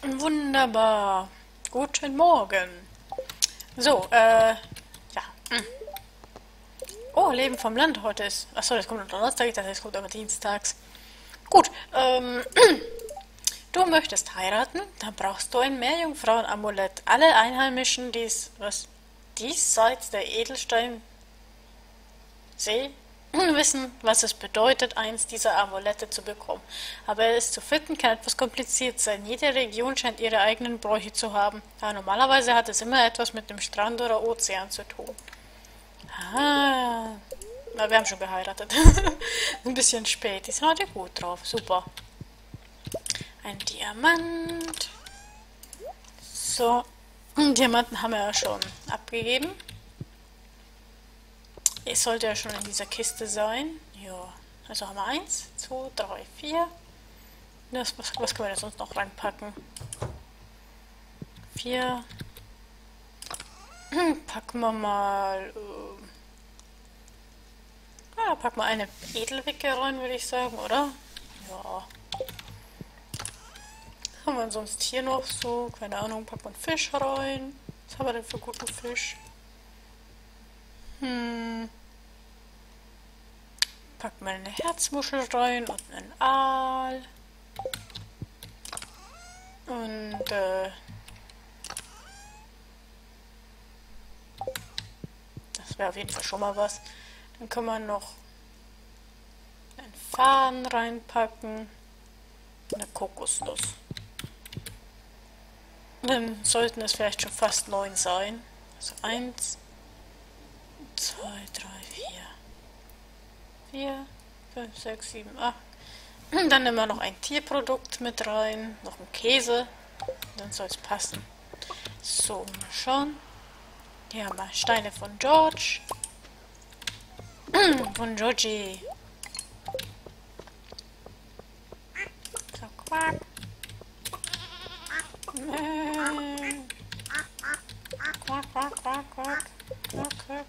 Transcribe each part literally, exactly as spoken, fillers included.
Wunderbar. Guten Morgen. So, äh, ja. hm. Oh, Leben vom Land heute ist. Achso, das kommt am Donnerstag, das heißt, es kommt aber dienstags. Gut, ähm, du möchtest heiraten, dann brauchst du ein Meerjungfrauen-Amulett. Alle Einheimischen dies, was, diesseits der Edelsteinsee wissen, was es bedeutet, eins dieser Amulette zu bekommen. Aber es zu finden kann etwas kompliziert sein. Jede Region scheint ihre eigenen Bräuche zu haben. Ja, normalerweise hat es immer etwas mit dem Strand oder Ozean zu tun. Ah, na, wir haben schon geheiratet. Ein bisschen spät. Die sind heute gut drauf. Super. Ein Diamant. So. Diamanten haben wir ja schon abgegeben. Es sollte ja schon in dieser Kiste sein. Ja. Also haben wir eins, zwei, drei, vier. Das, was, was können wir da sonst noch reinpacken? Vier. Hm, packen wir mal. Äh, ja, packen wir eine Edelwicke rein, würde ich sagen, oder? Ja. Was haben wir sonst hier noch so? Keine Ahnung, packen wir einen Fisch rein. Was haben wir denn für guten Fisch? Hm. Packen wir eine Herzmuschel rein und einen Aal. Und, äh. das wäre auf jeden Fall schon mal was. Dann können wir noch einen Farn reinpacken. Eine Kokosnuss. Dann sollten es vielleicht schon fast neun sein. Also eins, zwei, drei, vier, vier, fünf, sechs, sieben, acht. Und dann nehmen wir noch ein Tierprodukt mit rein, noch einen Käse. Dann soll es passen. So, mal schauen. Hier haben wir Steine von George. Von Georgie. So, quack. Äh. Quack, quack, quack, quack. Quack, quack.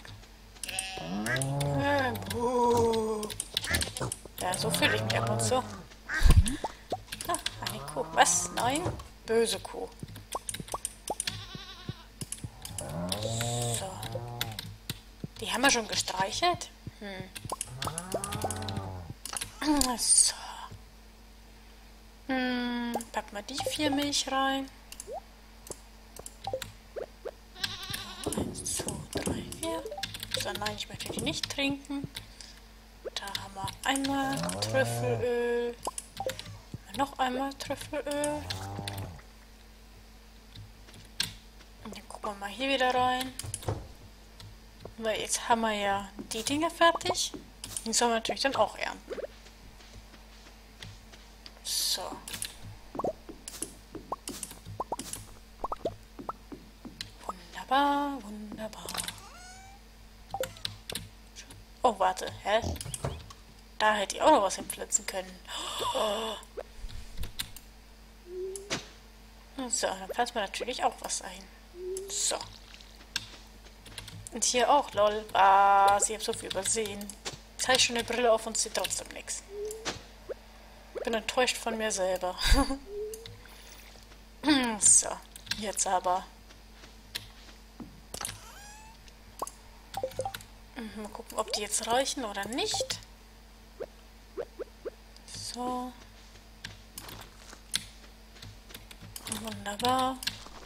Äh, buh. Ja, so fühle ich mich ab und zu. Ah, eine Kuh. Was? Nein? Böse Kuh. So. Die haben wir schon gestreichelt? Hm. So. Hm, pack mal die vier Milch rein. Eins, zwei, drei, vier. So, nein, ich möchte die nicht trinken. Da haben wir einmal Trüffelöl. Noch einmal Trüffelöl. Und dann gucken wir mal hier wieder rein. Weil jetzt haben wir ja die Dinger fertig. Die sollen wir natürlich dann auch ernten. So. Wunderbar, wunderbar. Oh, warte, hä? Da hätte ich auch noch was hinpflanzen können. Oh. So, dann pflanzen wir natürlich auch was ein. So. Und hier auch, lol. Ah, ich habe so viel übersehen. Jetzt habe ich schon eine Brille auf und sehe trotzdem nichts. Bin enttäuscht von mir selber. So, jetzt aber. Mal gucken, ob die jetzt reichen oder nicht. So. Wunderbar.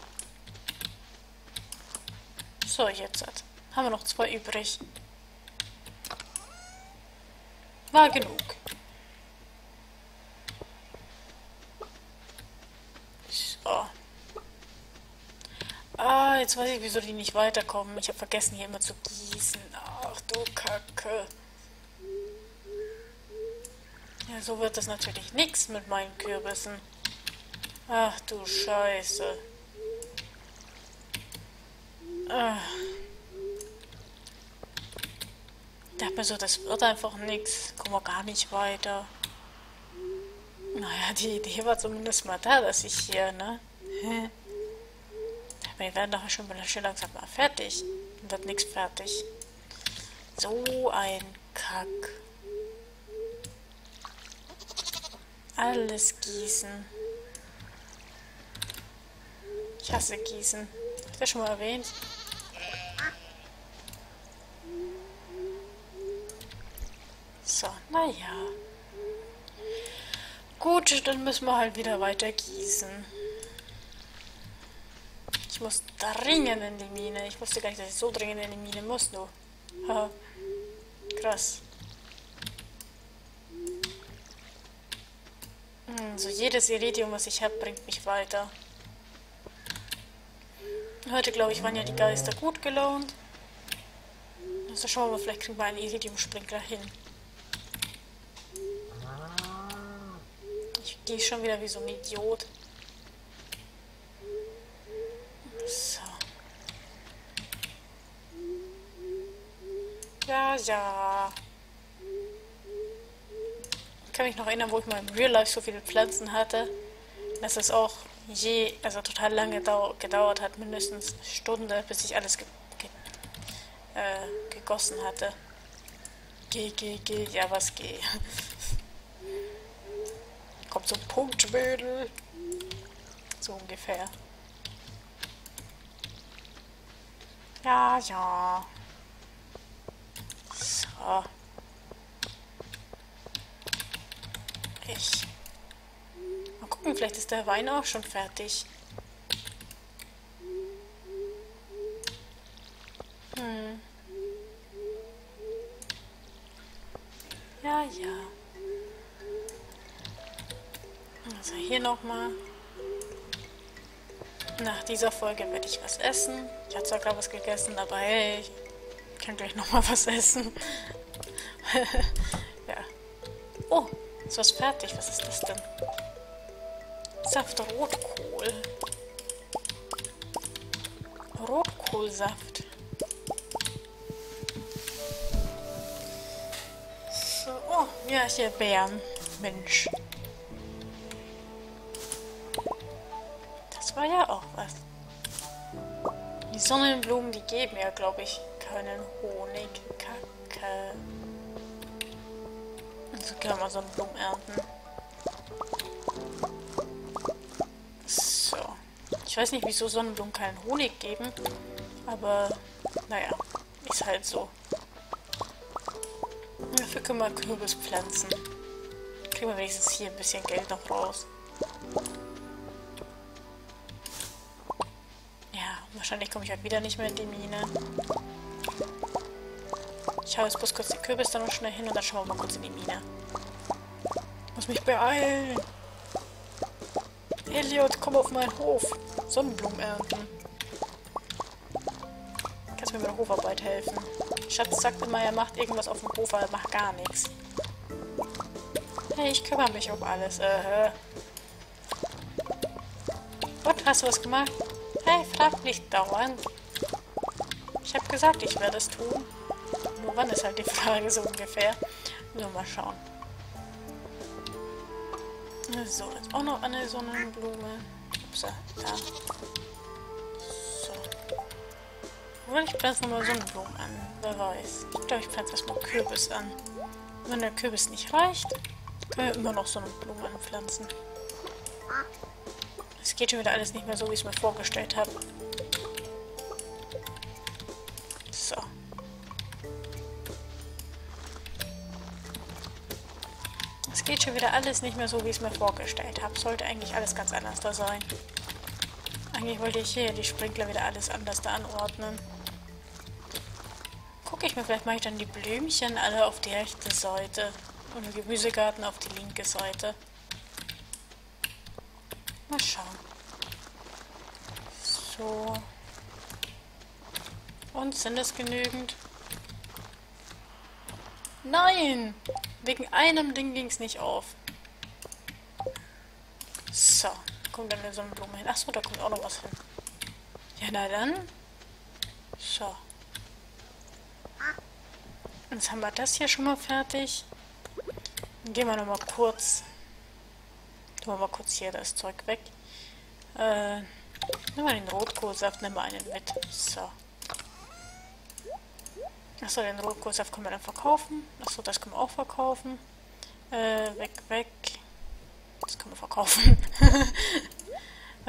So, jetzt haben wir noch zwei übrig. War genug. So. Ah, jetzt weiß ich, wieso die nicht weiterkommen. Ich habe vergessen, hier immer zu gießen. Ach du Kacke. Ja, so wird das natürlich nichts mit meinen Kürbissen. Ach du Scheiße. Ah. Ich dachte mir so, das wird einfach nichts. Kommen wir gar nicht weiter. Naja, die Idee war zumindest mal da, dass ich hier, ne? Hä? Wir werden doch schon schön langsam mal fertig. Dann wird nichts fertig. So ein Kack. Alles gießen. Ich hasse Gießen. Hab ich das schon mal erwähnt? So, naja. Gut, dann müssen wir halt wieder weiter gießen. Ich muss dringend in die Mine. Ich wusste gar nicht, dass ich so dringend in die Mine muss, nur. Haha. Krass. Hm, so jedes Iridium, was ich habe, bringt mich weiter. Heute, glaube ich, waren ja die Geister gut gelaunt. Also schauen wir mal, vielleicht kriegen wir einen Iridium-Sprinkler hin. Ich gehe schon wieder wie so ein Idiot. So. Ja, ja. Ich kann mich noch erinnern, wo ich mal im Real Life so viele Pflanzen hatte. Dass es auch je, also total lange gedauert hat, mindestens eine Stunde, bis ich alles ge ge äh, gegossen hatte. Geh, geh, geh, ja was geh. Kommt zum Punkt, Mädel. So ungefähr. Ja, ja. So. Ich. Mal gucken, vielleicht ist der Wein auch schon fertig. Hm. Ja, ja. Also hier nochmal. Nach dieser Folge werde ich was essen. Ich habe zwar gerade was gegessen, aber hey, ich kann gleich nochmal was essen. Ja. Oh, ist was fertig. Was ist das denn? Saft Rotkohl. Rotkohlsaft. So, oh, ja, hier Beeren. Mensch. Das war ja auch was. Die Sonnenblumen, die geben ja, glaube ich, keinen Honig. Kacke. Also kann man Sonnenblumen ernten. So. Ich weiß nicht, wieso Sonnenblumen keinen Honig geben. Aber, naja, ist halt so. Dafür können wir Kürbis pflanzen. Kriegen wir wenigstens hier ein bisschen Geld noch raus. Ja, wahrscheinlich komme ich halt wieder nicht mehr in die Mine. Ich hau jetzt bloß kurz die Kürbis dann noch schnell hin und dann schauen wir mal kurz in die Mine. Muss mich beeilen. Elliot, komm auf meinen Hof. Sonnenblumen ernten. Kannst mir mit der Hofarbeit helfen? Schatz sagt immer, er macht irgendwas auf dem Hof, aber er macht gar nichts. Hey, ich kümmere mich um alles. Äh. Und, hast du was gemacht? Hey, frag nicht dauernd. Ich habe gesagt, ich werde es tun. Nur wann ist halt die Frage so ungefähr. Nur mal schauen. So, jetzt auch noch eine Sonnenblume. Ups, da. So. Oder ich pflanze nochmal Sonnenblumen an. Wer weiß. Ich glaube, ich pflanze erstmal Kürbis an. Wenn der Kürbis nicht reicht, können wir immer noch Sonnenblumen anpflanzen. Es geht schon wieder alles nicht mehr so, wie ich es mir vorgestellt habe. So. Es geht schon wieder alles nicht mehr so, wie ich es mir vorgestellt habe. Sollte eigentlich alles ganz anders da sein. Eigentlich wollte ich hier die Sprinkler wieder alles anders da anordnen. Gucke ich mir, vielleicht mache ich dann die Blümchen alle auf die rechte Seite und den Gemüsegarten auf die linke Seite. Mal schauen. So. Und sind es genügend? Nein! Wegen einem Ding ging es nicht auf. So. Kommt dann eine Sonnenblume hin. Achso, da kommt auch noch was hin. Ja, na dann. So. Jetzt haben wir das hier schon mal fertig. Dann gehen wir noch mal kurz. Tun wir mal kurz hier das Zeug weg. Äh, nehmen wir den Rotkohlsaft, nehmen wir einen mit. So. Achso, den Rotkohlsaft können wir dann verkaufen. Achso, das können wir auch verkaufen. Äh, weg, weg. Das können wir verkaufen.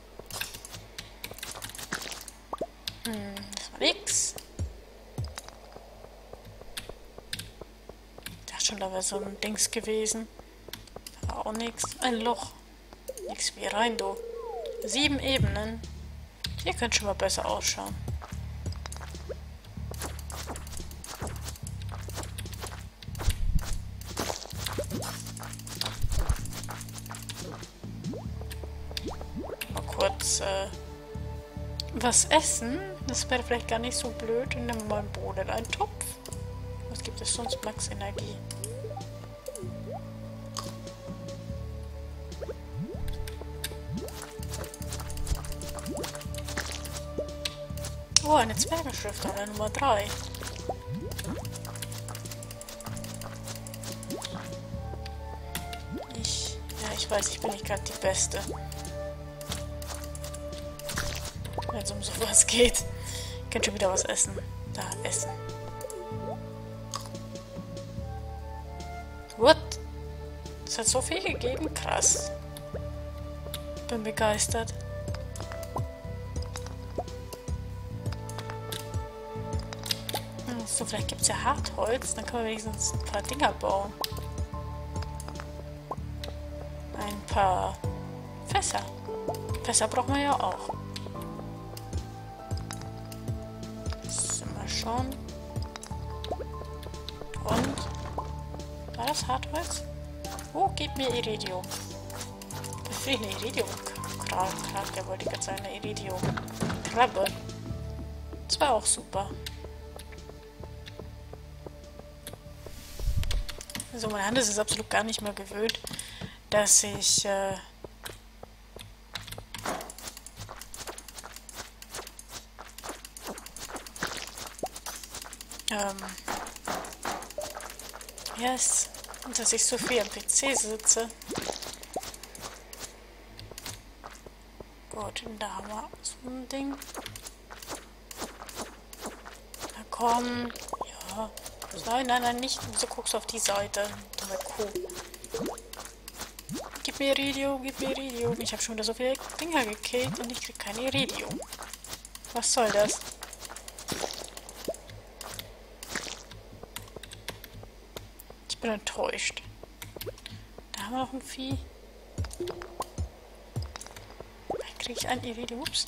wieder so ein Dings gewesen. Aber auch nichts. Ein Loch. Nix wie rein, du. Sieben Ebenen. Hier könnte schon mal besser ausschauen. Mal kurz äh, was essen. Das wäre vielleicht gar nicht so blöd. Und nehmen wir mal einen Boden, einen Topf. Was gibt es sonst? Max Energie. Oh, eine Zwergenschrift, aber Nummer drei. Ich, ja, ich weiß, ich bin nicht gerade die Beste. Wenn es um sowas geht. Ich könnte schon wieder was essen. Da, essen. What? Es hat so viel gegeben? Krass. Bin begeistert. So, vielleicht gibt es ja Hartholz. Dann können wir wenigstens ein paar Dinger bauen. Ein paar Fässer. Fässer brauchen wir ja auch. Sind wir schon. Und? War das Hartholz? Oh, gib mir Iridium. Befriede Iridium. Krabbe, der wollte gerade sagen, Iridium. Krabbe. Das war auch super. So, meine Hand ist es absolut gar nicht mehr gewöhnt, dass ich äh, ähm, yes, dass ich so viel am P C sitze. Gut, und da haben wir so ein Ding. Na komm, ja. Nein, nein, nein, nicht. Wieso guckst du auf die Seite? Dumme Kuh. Gib mir Iridium, gib mir Iridium. Ich habe schon wieder so viele Dinger gekillt und ich krieg kein Iridium. Was soll das? Ich bin enttäuscht. Da haben wir noch ein Vieh. Dann kriege ich ein Iridium. Ups.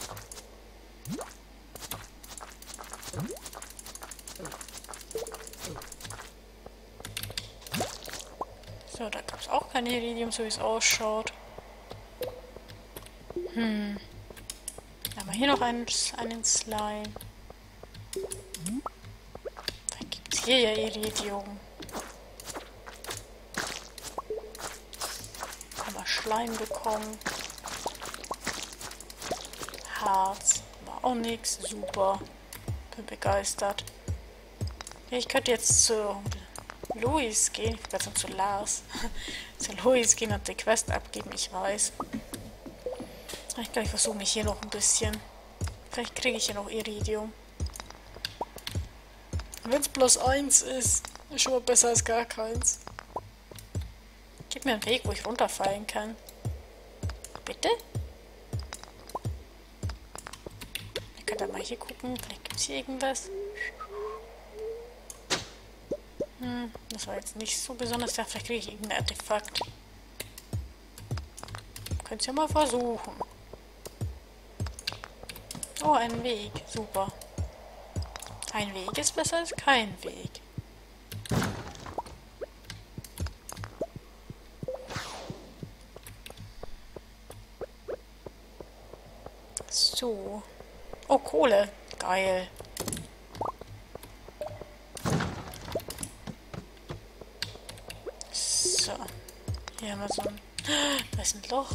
So, da gab es auch kein Iridium, so wie es ausschaut. Hm. Dann haben wir hier noch einen, einen Slime. Dann gibt es hier ja Iridium. Haben wir Schleim bekommen. Harz. War auch nichts. Super. Bin begeistert. Ja, ich könnte jetzt zu Luis gehen, ich würde zu Lars, zu Luis gehen und die Quest abgeben, ich weiß. Ich glaube, ich versuche mich hier noch ein bisschen. Vielleicht kriege ich hier noch Iridium. Wenn es bloß eins ist, ist schon mal besser als gar keins. Gib mir einen Weg, wo ich runterfallen kann. Bitte? Ich kann da mal hier gucken, vielleicht gibt es hier irgendwas. Hm, das war jetzt nicht so besonders. Ja, vielleicht kriege ich irgendein Artefakt. Könnt ihr ja mal versuchen. Oh, ein Weg. Super. Ein Weg ist besser als kein Weg. So. Oh, Kohle. Geil. So. Hier haben wir so ein... Da ist ein Loch.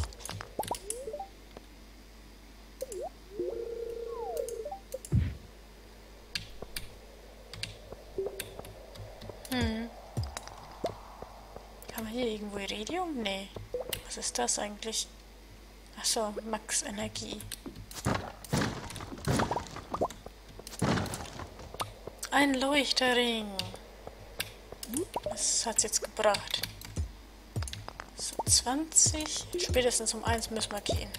Hm. Haben wir hier irgendwo Iridium? Nee. Was ist das eigentlich? Achso, Max Energie. Ein Leuchterring. Was hat's jetzt gebracht? So, zwanzig. Spätestens um eins müssen wir gehen.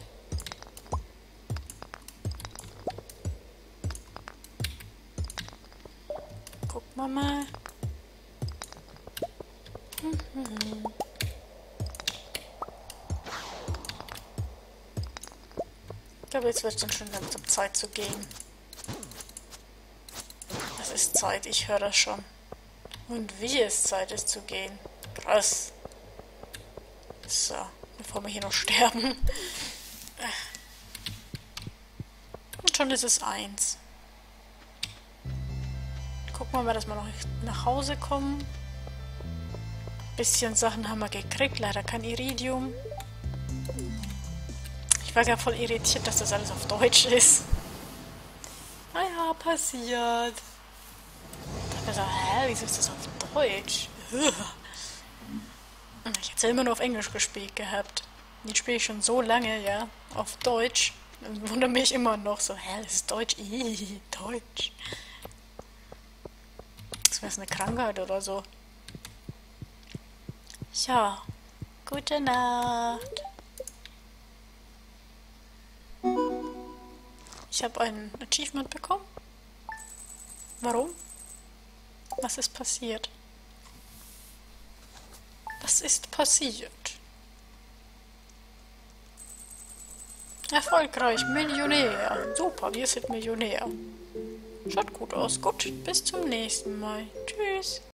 Gucken wir mal. Ich glaube, jetzt wird es dann schon langsam Zeit zu gehen. Es ist Zeit, ich höre das schon. Und wie es Zeit ist zu gehen. Krass. So, bevor wir hier noch sterben. Und schon ist es eins. Gucken wir mal, dass wir noch nach Hause kommen. Bisschen Sachen haben wir gekriegt, leider kein Iridium. Ich war gar voll irritiert, dass das alles auf Deutsch ist. Naja, passiert. Ich hab gesagt, hä, wieso ist das auf Deutsch? Ich hätte immer nur auf Englisch gespielt gehabt. Jetzt spiele ich schon so lange, ja, auf Deutsch. Dann wundert mich immer noch so, hä, das ist Deutsch? Ih, Deutsch. Das wäre eine Krankheit oder so. Ja, gute Nacht. Ich habe ein Achievement bekommen. Warum? Was ist passiert? Was ist passiert? Erfolgreich, Millionär. Super, wir sind Millionär. Schaut gut aus. Gut, bis zum nächsten Mal. Tschüss.